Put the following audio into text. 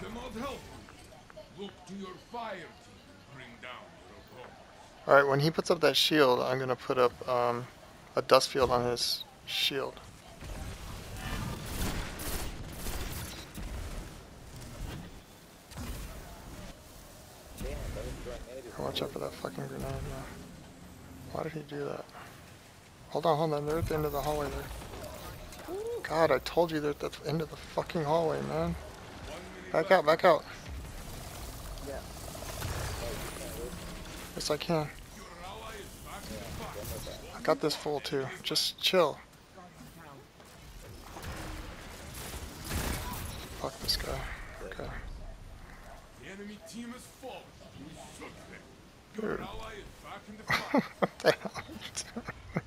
Alright, when he puts up that shield, I'm gonna put up a dust field on his shield. Watch out for that fucking grenade, man. Why did he do that? Hold on, they're at the end of the hallway there. God, I told you they're at the end of the fucking hallway, man. Back out, back out. Yes, I can. I got this full too. Just chill. Fuck this guy. Okay. Dude. What the hell?